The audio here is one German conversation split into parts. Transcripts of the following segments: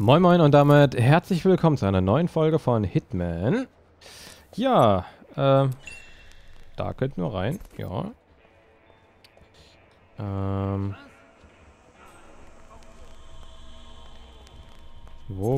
Moin Moin und damit herzlich willkommen zu einer neuen Folge von Hitman. Ja, da könnten wir rein, ja. Wo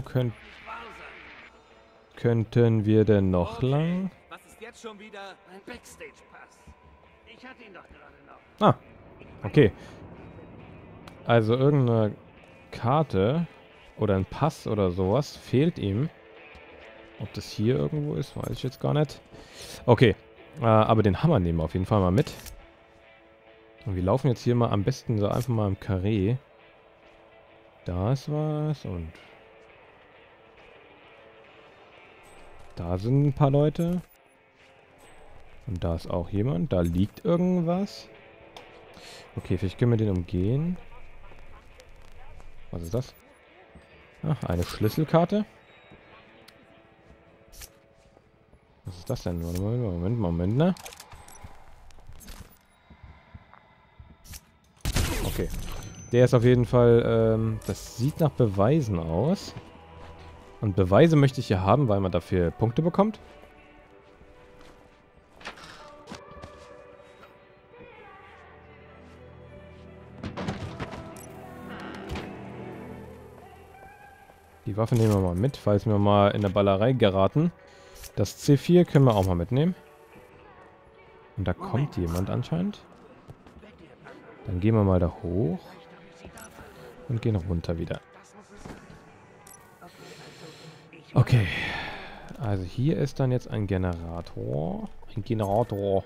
könnten wir denn noch lang? Was ist jetzt schon wieder ein Backstage-Pass? Ich hatte ihn doch gerade noch. Ah, okay. Also irgendeine Karte oder ein Pass oder sowas fehlt ihm. Ob das hier irgendwo ist, weiß ich jetzt gar nicht. Okay, aber den Hammer nehmen wir auf jeden Fall mal mit. Und wir laufen jetzt hier mal am besten so einfach mal im Karree. Da ist was und da sind ein paar Leute. Und da ist auch jemand. Da liegt irgendwas. Okay, vielleicht können wir den umgehen. Was ist das? Ach, eine Schlüsselkarte. Was ist das denn? Moment, ne? Okay. Der ist auf jeden Fall, das sieht nach Beweisen aus. Und Beweise möchte ich hier haben, weil man dafür Punkte bekommt. Die Waffe nehmen wir mal mit, falls wir mal in der Ballerei geraten. Das C4 können wir auch mal mitnehmen. Und da kommt jemand anscheinend. Dann gehen wir mal da hoch. Und gehen runter wieder. Okay. Also hier ist dann jetzt ein Generator. Ein Generator.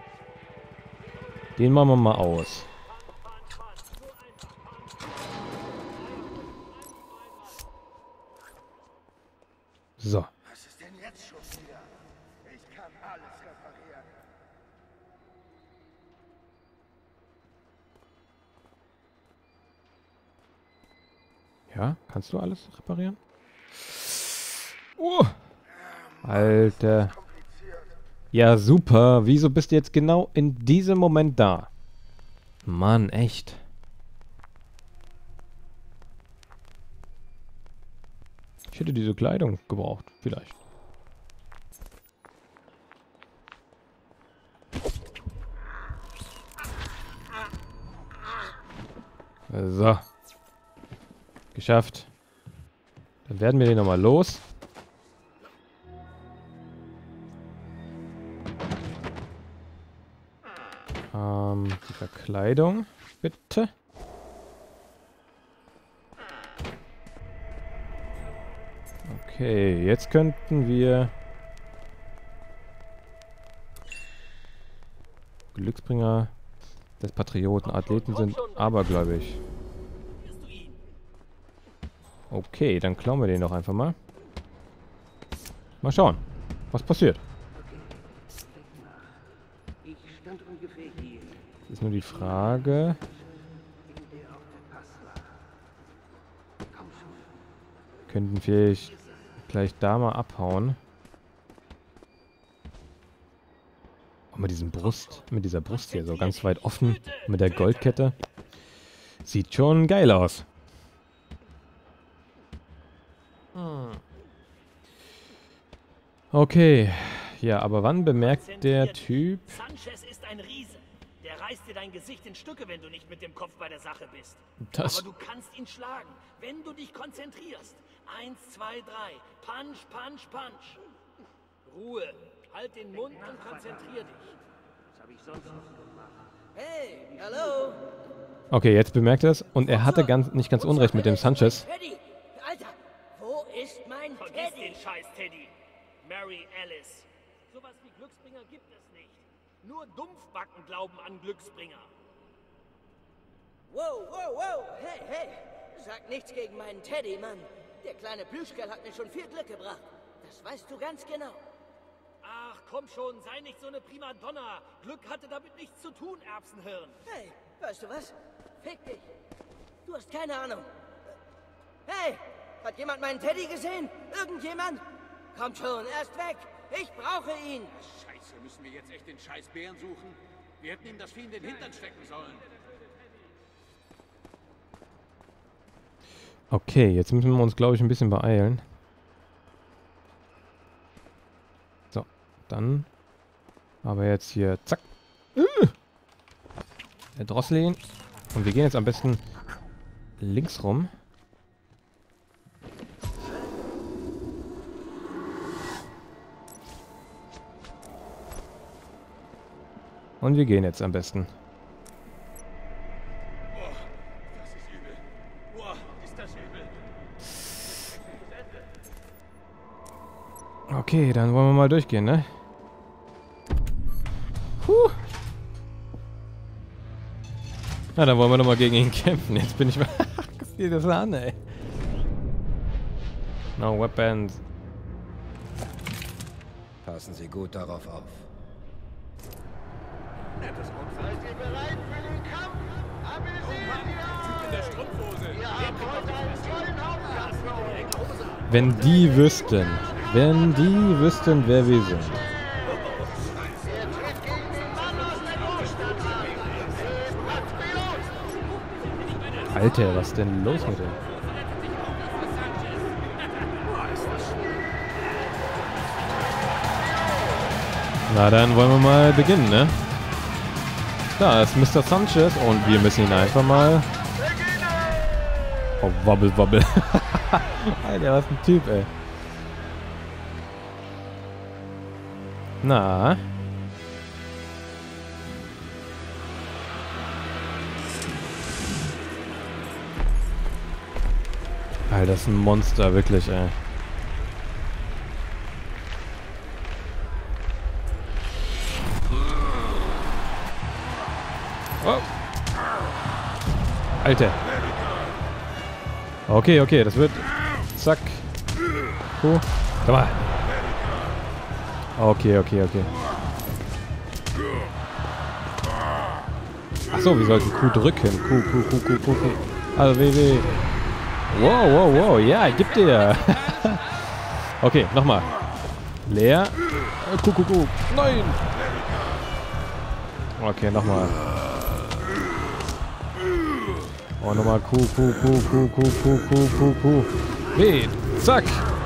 Den machen wir mal aus. So. Was ist denn jetzt schon wieder? Ich kann alles reparieren. Ja, kannst du alles reparieren? Alter. Ja, super. Wieso bist du jetzt genau in diesem Moment da? Mann, echt. Ich hätte diese Kleidung gebraucht. Vielleicht. So. Geschafft. Dann werden wir den nochmal los. Die Verkleidung, bitte. Okay, jetzt könnten wir Glücksbringer des Patrioten. Athleten sind abergläubig. Okay, dann klauen wir den doch einfach mal. Mal schauen, was passiert. Das ist nur die Frage. Könnten vielleicht gleich da mal abhauen. Und mit dieser Brust hier so ganz weit offen, mit der Goldkette. Sieht schon geil aus. Okay. Ja, aber wann bemerkt der Typ... Sanchez ist ein Riese. Der reißt dir dein Gesicht in Stücke, wenn du nicht mit dem Kopf bei der Sache bist. Aber du kannst ihn schlagen, wenn du dich konzentrierst. 1, 2, 3. Punch, punch, punch. Ruhe. Halt den Mund und konzentrier dich. Was habe ich sonst noch gemacht? Hey, hallo. Okay, jetzt bemerkt er es. Und er hatte nicht ganz unrecht mit dem Sanchez. Teddy, Alter, wo ist mein Teddy? Vergiss den Scheiß, Teddy. Mary Alice. Sowas wie Glücksbringer gibt es nicht. Nur Dumpfbacken glauben an Glücksbringer. Wow, wow, wow. Hey, hey. Sag nichts gegen meinen Teddy, Mann. Der kleine Plüschkerl hat mir schon viel Glück gebracht. Das weißt du ganz genau. Ach, komm schon, sei nicht so eine Primadonna. Glück hatte damit nichts zu tun, Erbsenhirn. Hey, weißt du was? Fick dich. Du hast keine Ahnung. Hey, hat jemand meinen Teddy gesehen? Irgendjemand? Kommt schon, er ist weg. Ich brauche ihn. Scheiße, müssen wir jetzt echt den scheiß Bären suchen? Wir hätten ihm das Vieh in den Hintern stecken sollen. Okay, jetzt müssen wir uns, glaube ich, ein bisschen beeilen. So, dann. Aber jetzt hier, zack. Drosseln. Und wir gehen jetzt am besten links rum. Und wir gehen jetzt am besten. Boah, das ist übel. Boah, ist das übel. Okay, dann wollen wir mal durchgehen, ne? Puh. Na, dann wollen wir doch mal gegen ihn kämpfen. Jetzt bin ich mal... Guck dir das an, ey. No weapons. Passen Sie gut darauf auf. Nettes Unfall. Seid ihr bereit für den Kampf? Typ in der Strumpfhose. Ihr habt heute einen tollen Hauptkampf. Wenn die wüssten, wer wir sind. Alter, was ist denn los mit dem? Na, dann wollen wir mal beginnen, ne? Da ist Mr. Sanchez und wir müssen ihn einfach mal... Oh, wabbel, wabbel. Alter, was ein Typ, ey. Na? Alter, das ist ein Monster, wirklich, ey. Oh. Alter. Okay, okay, das wird... Zack. Kuh. Komm mal. Okay, okay, okay. Achso, wir sollten Q drücken. Q. Also, WW. Wow, wow, wow. Ja, gib dir. Okay, nochmal. Leer. Q. Nein. Okay, nochmal. Oh, nochmal Q. W. Zack.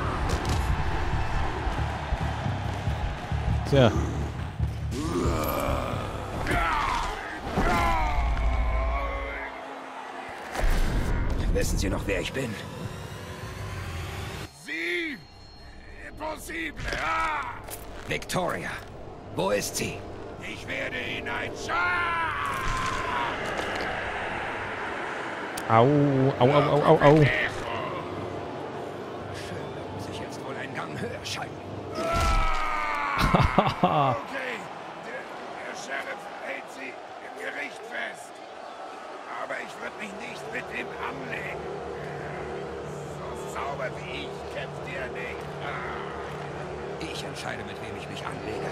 Tja. Wissen Sie noch, wer ich bin? Sie! Impossible! Ah! Victoria. Wo ist sie? Ich werde ihn ein Schaf! Au. Schön, da muss ich jetzt wohl einen Gang höher schalten. Okay, der Sheriff hält sie im Gericht fest. Aber ich würde mich nicht mit ihm anlegen. So sauber wie ich kämpft er nicht. Ich entscheide, mit wem ich mich anlege.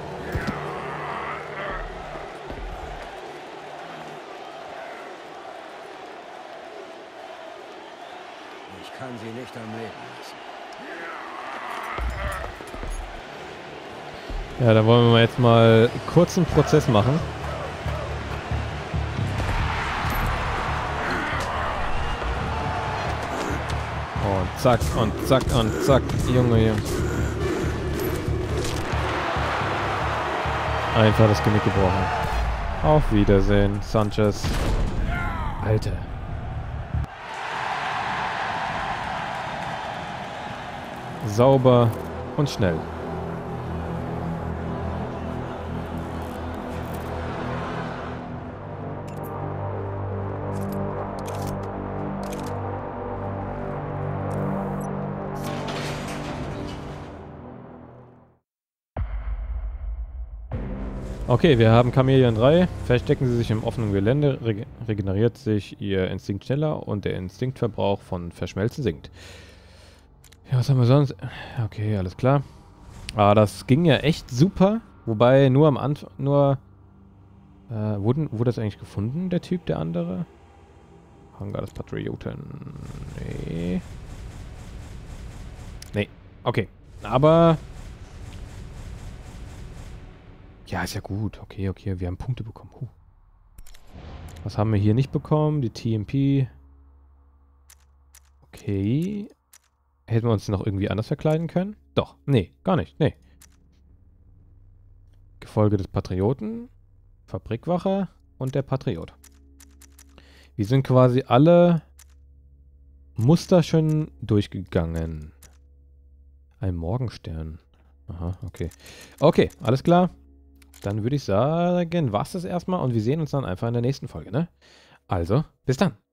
Ich kann sie nicht am Leben lassen. Ja, da wollen wir jetzt mal kurz einen Prozess machen. Und zack, und zack, und zack. Junge. Einfach das Genick gebrochen. Auf Wiedersehen, Sanchez. Alter. Sauber und schnell. Okay, wir haben Chameleon 3. Verstecken Sie sich im offenen Gelände, regeneriert sich Ihr Instinkt schneller und der Instinktverbrauch von Verschmelzen sinkt. Ja, was haben wir sonst? Okay, alles klar. Ah, das ging ja echt super. Wobei nur am Anfang, wurde das eigentlich gefunden, der Typ, der andere? Hangar des Patrioten. Nee. Nee, okay. Aber... Ja, ist ja gut. Okay, okay, wir haben Punkte bekommen. Was haben wir hier nicht bekommen? Die TMP. Okay. Hätten wir uns noch irgendwie anders verkleiden können? Doch. Nee, gar nicht. Nee. Gefolge des Patrioten, Fabrikwache und der Patriot. Wir sind quasi alle Muster schon durchgegangen. Ein Morgenstern. Aha, okay. Okay, alles klar. Dann würde ich sagen, war's das erstmal und wir sehen uns dann einfach in der nächsten Folge, ne? Also, bis dann.